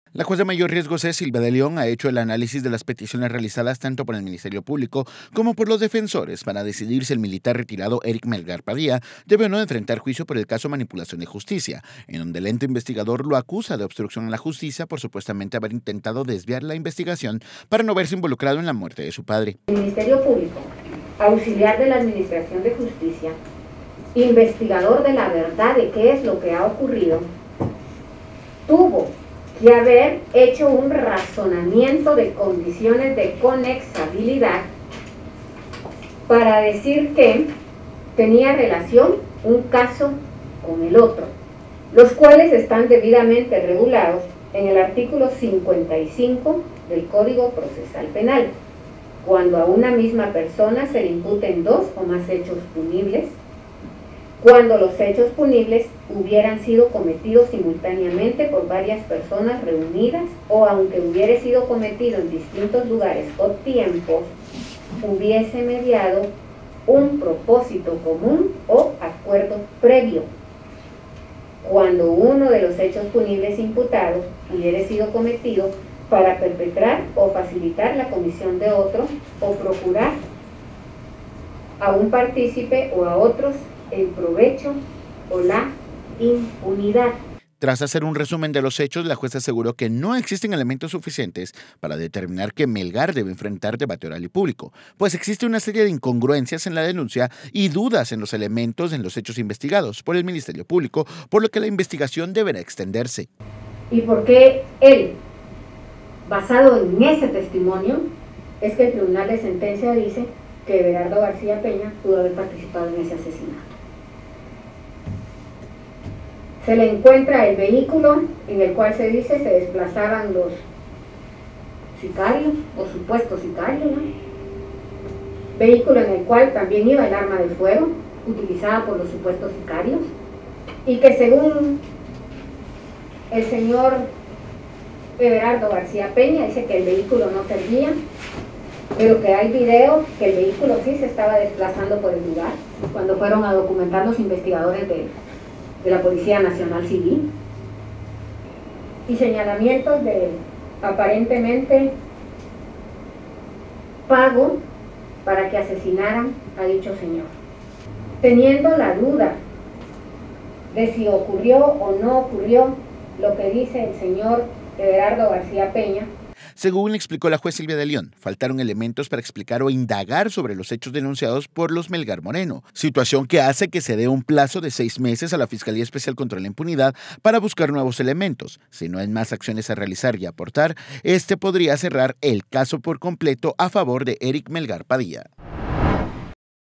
La juez de mayor riesgo C. Silvia de León ha hecho el análisis de las peticiones realizadas tanto por el Ministerio Público como por los defensores para decidir si el militar retirado Eric Melgar Padilla debe o no enfrentar juicio por el caso manipulación de justicia, en donde el ente investigador lo acusa de obstrucción a la justicia por supuestamente haber intentado desviar la investigación para no verse involucrado en la muerte de su padre. El Ministerio Público, auxiliar de la Administración de Justicia, investigador de la verdad de qué es lo que ha ocurrido, tuvo que haber hecho un razonamiento de condiciones de conexabilidad para decir que tenía relación un caso con el otro, los cuales están debidamente regulados en el artículo 55 del Código Procesal Penal, cuando a una misma persona se le imputen dos o más hechos punibles, cuando los hechos punibles hubieran sido cometidos simultáneamente por varias personas reunidas o aunque hubiera sido cometido en distintos lugares o tiempos, hubiese mediado un propósito común o acuerdo previo. Cuando uno de los hechos punibles imputados hubiera sido cometido para perpetrar o facilitar la comisión de otro o procurar a un partícipe o a otros el provecho o la impunidad. Tras hacer un resumen de los hechos, la jueza aseguró que no existen elementos suficientes para determinar que Melgar debe enfrentar debate oral y público, pues existe una serie de incongruencias en la denuncia y dudas en los elementos en los hechos investigados por el Ministerio Público, por lo que la investigación deberá extenderse. ¿Y por qué él, basado en ese testimonio, es que el Tribunal de Sentencia dice que Everardo García Peña pudo haber participado en ese asesinato? Se le encuentra el vehículo en el cual se dice se desplazaban los sicarios o supuestos sicarios, ¿no? Vehículo en el cual también iba el arma de fuego utilizada por los supuestos sicarios y que según el señor Everardo García Peña dice que el vehículo no servía, pero que hay video que el vehículo sí se estaba desplazando por el lugar cuando fueron a documentar los investigadores de la Policía Nacional Civil, y señalamientos de aparentemente pago para que asesinaran a dicho señor. Teniendo la duda de si ocurrió o no ocurrió lo que dice el señor Everardo García Peña, según explicó la juez Silvia de León, faltaron elementos para explicar o indagar sobre los hechos denunciados por los Melgar Moreno, situación que hace que se dé un plazo de 6 meses a la Fiscalía Especial contra la Impunidad para buscar nuevos elementos. Si no hay más acciones a realizar y aportar, este podría cerrar el caso por completo a favor de Eric Melgar Padilla.